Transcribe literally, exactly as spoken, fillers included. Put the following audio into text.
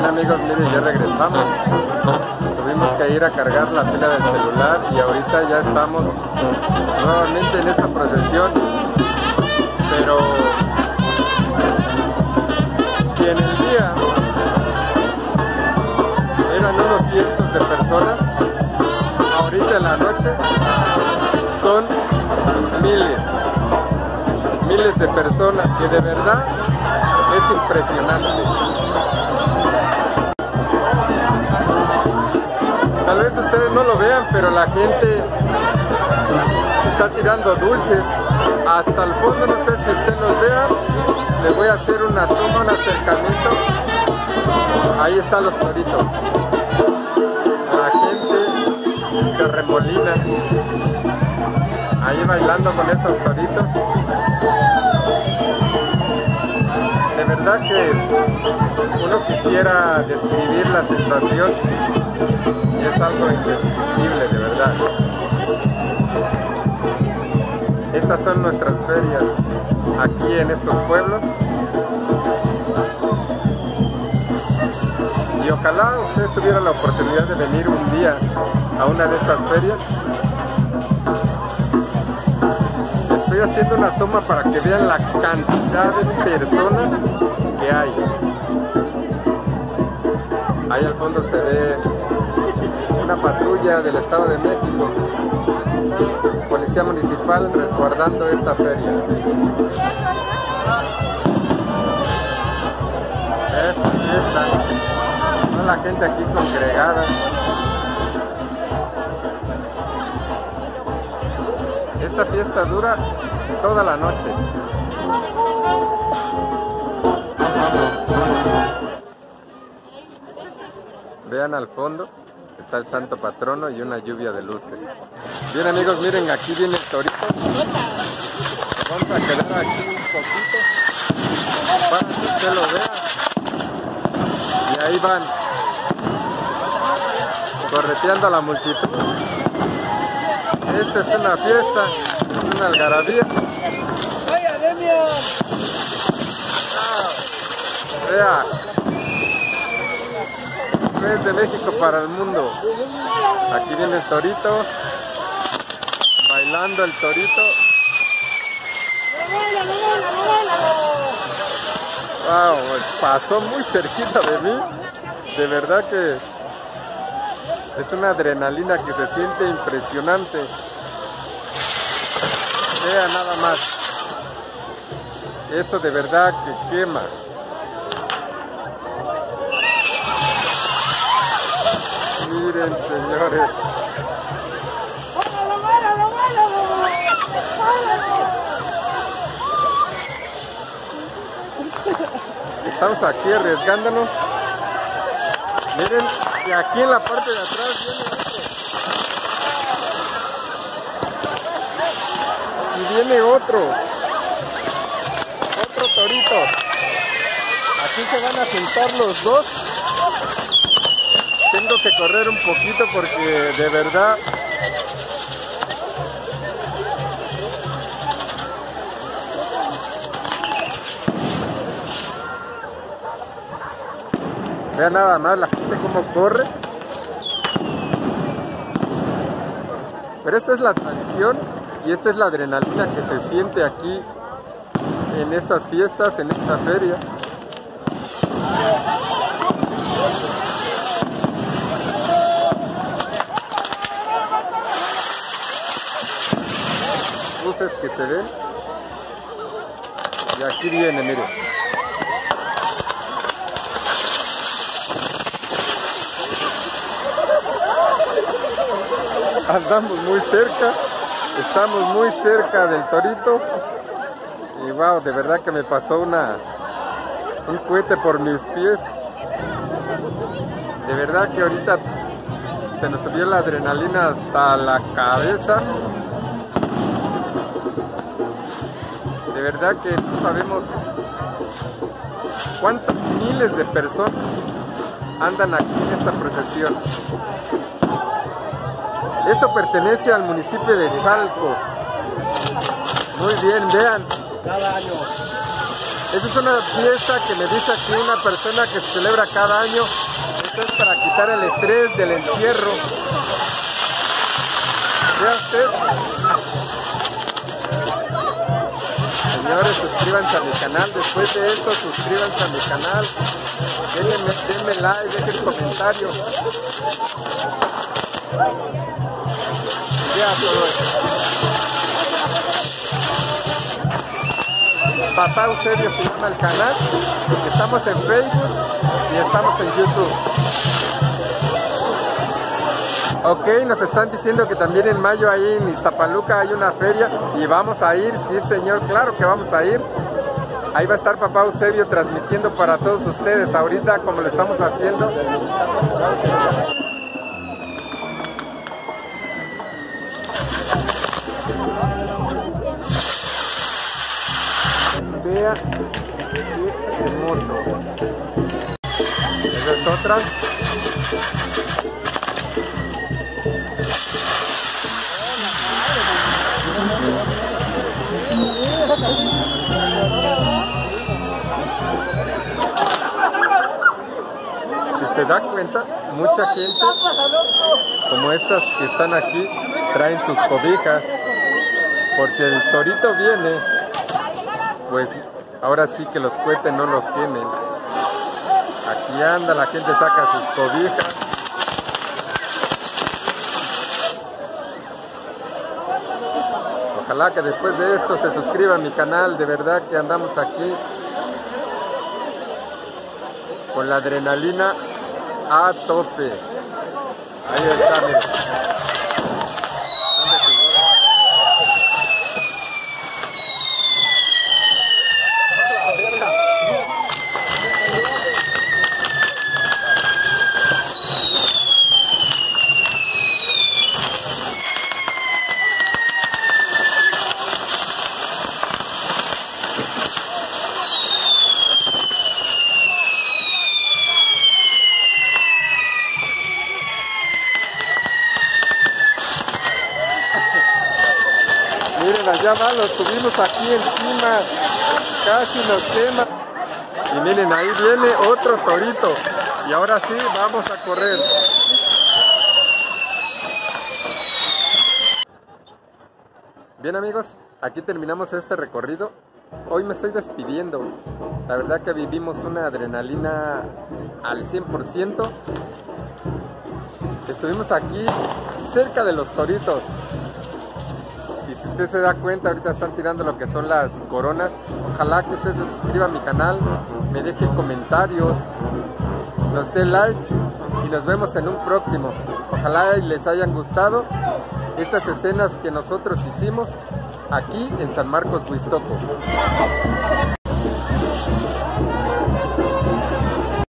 Bien amigos, miren, ya regresamos. Tuvimos que ir a cargar la pila del celular y ahorita ya estamos nuevamente en esta procesión. Pero si en el día eran unos cientos de personas, ahorita en la noche son miles, miles de personas, que de verdad es impresionante. Tal vez ustedes no lo vean, pero la gente está tirando dulces hasta el fondo. No sé si ustedes los vean. Les voy a hacer una toma, un acercamiento. Ahí están los toritos. La gente se remolina ahí bailando con estos toritos. De verdad que uno quisiera describir la sensación. Es algo indescriptible, de verdad. Estas son nuestras ferias aquí en estos pueblos. Y ojalá usted tuviera la oportunidad de venir un día a una de estas ferias. Estoy haciendo una toma para que vean la cantidad de personas que hay. Ahí al fondo se ve una patrulla del Estado de México, Policía Municipal, resguardando esta feria. Esta fiesta, toda la gente aquí congregada. Esta fiesta dura toda la noche. Vean al fondo, está el santo patrono y una lluvia de luces. Bien amigos, miren, aquí viene el torito. Vamos a quedar aquí un poquito para que usted lo vea. Y ahí van, correteando a la multitud. Esta es una fiesta, es una algarabía. ¡Vaya, Demian! Ah, vea. De México para el mundo. Aquí viene el torito, bailando el torito. Wow, pasó muy cerquita de mí. De verdad que es una adrenalina que se siente impresionante. Vea nada más. Eso de verdad que quema. Miren, señores. Estamos aquí arriesgándonos. Miren, y aquí en la parte de atrás viene otro. Y viene otro. Otro torito. Aquí se van a juntar los dos. Tengo que correr un poquito porque de verdad vean nada más la gente cómo corre. Pero esta es la tradición y esta es la adrenalina que se siente aquí en estas fiestas, en esta feria. Luces que se ven. Y aquí viene, miren. Andamos muy cerca, estamos muy cerca del torito. Y wow, de verdad que me pasó una un cohete por mis pies. De verdad que ahorita se nos subió la adrenalina hasta la cabeza. De verdad que no sabemos cuántos miles de personas andan aquí en esta procesión. Esto pertenece al municipio de Chalco. Muy bien, vean. Cada año. Esa es una fiesta que me dice aquí una persona que se celebra cada año. Esto es para quitar el estrés del encierro. Vea usted. Señores, suscríbanse a mi canal. Después de esto, suscríbanse a mi canal. Denme, denme like, dejen comentario. Vea todo esto. Papá Eusebio se llama el canal. Estamos en Facebook y estamos en YouTube. Ok, nos están diciendo que también en mayo ahí en Iztapaluca hay una feria y vamos a ir, sí señor, claro que vamos a ir. Ahí va a estar Papá Eusebio transmitiendo para todos ustedes ahorita como lo estamos haciendo. Vea qué hermoso. Esa es otra. Si se da cuenta, mucha gente como estas que están aquí traen sus cobijas por si el torito viene, pues ahora sí que los cohetes no los tienen. Aquí anda, la gente saca sus cobijas. Ojalá que después de esto se suscriban a mi canal, de verdad que andamos aquí con la adrenalina a tope. Ahí está, miren. Miren, allá va, lo tuvimos aquí encima, casi nos quema. Y miren, ahí viene otro torito. Y ahora sí, vamos a correr. Bien amigos, aquí terminamos este recorrido. Hoy me estoy despidiendo. La verdad que vivimos una adrenalina al cien por ciento. Estuvimos aquí cerca de los toritos. Y si usted se da cuenta, ahorita están tirando lo que son las coronas. Ojalá que usted se suscriba a mi canal, me deje comentarios, nos dé like y nos vemos en un próximo. Ojalá les hayan gustado estas escenas que nosotros hicimos aquí en San Marcos, Huixtoco.